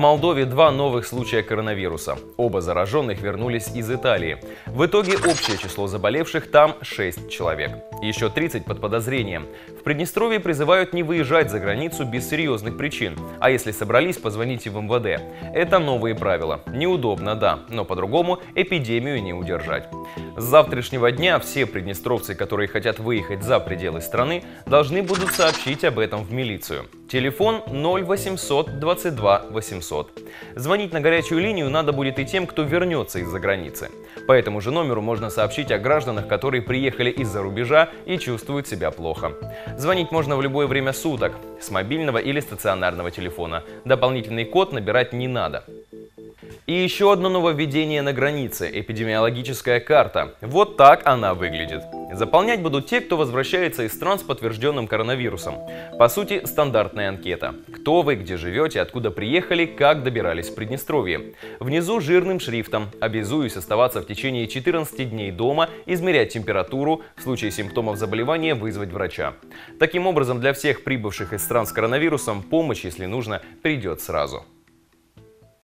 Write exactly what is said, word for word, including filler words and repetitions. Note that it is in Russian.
Молдове два новых случая коронавируса. Оба зараженных вернулись из Италии. В итоге общее число заболевших там шесть человек. Еще тридцать под подозрением. В Приднестровье призывают не выезжать за границу без серьезных причин. А если собрались, позвоните в эм вэ дэ. Это новые правила. Неудобно, да, но по-другому эпидемию не удержать. С завтрашнего дня все приднестровцы, которые хотят выехать за пределы страны, должны будут сообщить об этом в милицию. Телефон ноль восемьсот двадцать два восемьсот. Звонить на горячую линию надо будет и тем, кто вернется из-за границы. По этому же номеру можно сообщить о гражданах, которые приехали из-за рубежа и чувствуют себя плохо. Звонить можно в любое время суток, с мобильного или стационарного телефона. Дополнительный код набирать не надо. И еще одно нововведение на границе – эпидемиологическая карта. Вот так она выглядит. Заполнять будут те, кто возвращается из стран с подтвержденным коронавирусом. По сути, стандартная анкета. Кто вы, где живете, откуда приехали, как добирались в Приднестровье. Внизу жирным шрифтом: обязуюсь оставаться в течение четырнадцати дней дома, измерять температуру, в случае симптомов заболевания вызвать врача. Таким образом, для всех прибывших из стран с коронавирусом помощь, если нужно, придет сразу.